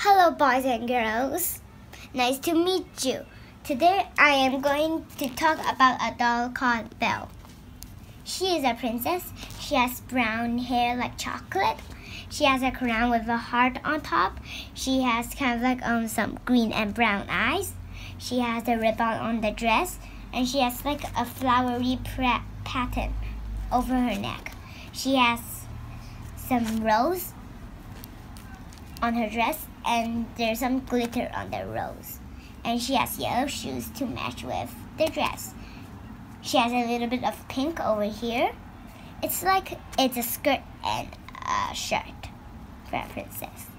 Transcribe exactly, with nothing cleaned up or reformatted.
Hello boys and girls, nice to meet you. Today I am going to talk about a doll called Belle. She is a princess. She has brown hair like chocolate. She has a crown with a heart on top. She has kind of like um some green and brown eyes. She has a ribbon on the dress, and she has like a flowery pattern over her neck. She has some rose on her dress, and there's some glitter on the rose. And she has yellow shoes to match with the dress. She has a little bit of pink over here. It's like it's a skirt and a shirt for a princess.